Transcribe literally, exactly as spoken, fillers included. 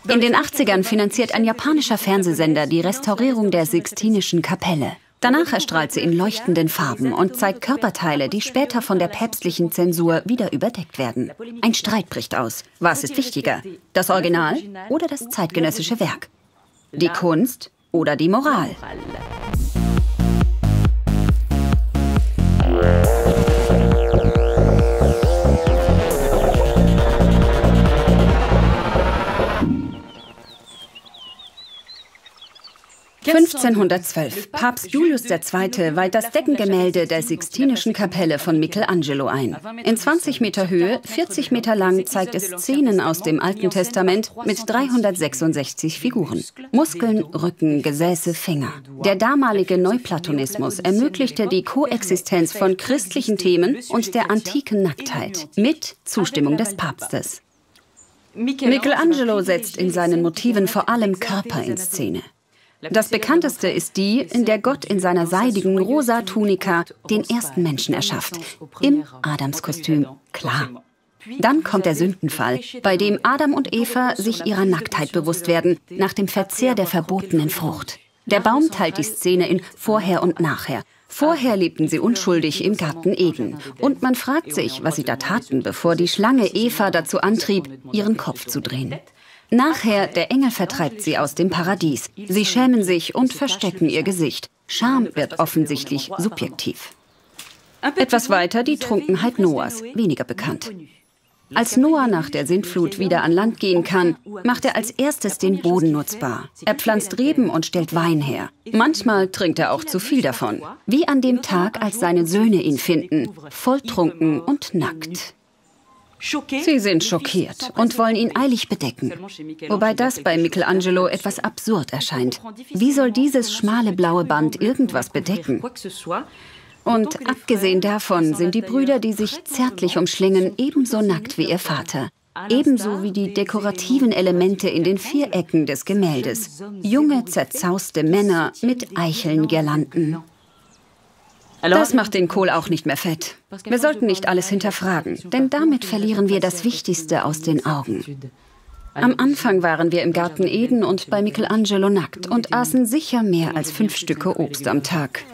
In den achtzigern finanziert ein japanischer Fernsehsender die Restaurierung der Sixtinischen Kapelle. Danach erstrahlt sie in leuchtenden Farben und zeigt Körperteile, die später von der päpstlichen Zensur wieder überdeckt werden. Ein Streit bricht aus. Was ist wichtiger? Das Original oder das zeitgenössische Werk? Die Kunst oder die Moral? fünfzehnhundertzwölf. Papst Julius der Zweite weiht das Deckengemälde der Sixtinischen Kapelle von Michelangelo ein. In zwanzig Meter Höhe, vierzig Meter lang zeigt es Szenen aus dem Alten Testament mit dreihundertsechsundsechzig Figuren. Muskeln, Rücken, Gesäße, Finger. Der damalige Neuplatonismus ermöglichte die Koexistenz von christlichen Themen und der antiken Nacktheit mit Zustimmung des Papstes. Michelangelo setzt in seinen Motiven vor allem Körper in Szene. Das bekannteste ist die, in der Gott in seiner seidigen rosa Tunika den ersten Menschen erschafft. Im Adamskostüm, klar. Dann kommt der Sündenfall, bei dem Adam und Eva sich ihrer Nacktheit bewusst werden, nach dem Verzehr der verbotenen Frucht. Der Baum teilt die Szene in Vorher und Nachher. Vorher lebten sie unschuldig im Garten Eden. Und man fragt sich, was sie da taten, bevor die Schlange Eva dazu antrieb, ihren Kopf zu drehen. Nachher, der Engel vertreibt sie aus dem Paradies. Sie schämen sich und verstecken ihr Gesicht. Scham wird offensichtlich subjektiv. Etwas weiter die Trunkenheit Noahs, weniger bekannt. Als Noah nach der Sintflut wieder an Land gehen kann, macht er als erstes den Boden nutzbar. Er pflanzt Reben und stellt Wein her. Manchmal trinkt er auch zu viel davon. Wie an dem Tag, als seine Söhne ihn finden, volltrunken und nackt. Sie sind schockiert und wollen ihn eilig bedecken. Wobei das bei Michelangelo etwas absurd erscheint. Wie soll dieses schmale blaue Band irgendwas bedecken? Und abgesehen davon sind die Brüder, die sich zärtlich umschlingen, ebenso nackt wie ihr Vater. Ebenso wie die dekorativen Elemente in den Vierecken des Gemäldes. Junge, zerzauste Männer mit Eicheln-Girlanden. Das macht den Kohl auch nicht mehr fett. Wir sollten nicht alles hinterfragen, denn damit verlieren wir das Wichtigste aus den Augen. Am Anfang waren wir im Garten Eden und bei Michelangelo nackt und aßen sicher mehr als fünf Stücke Obst am Tag.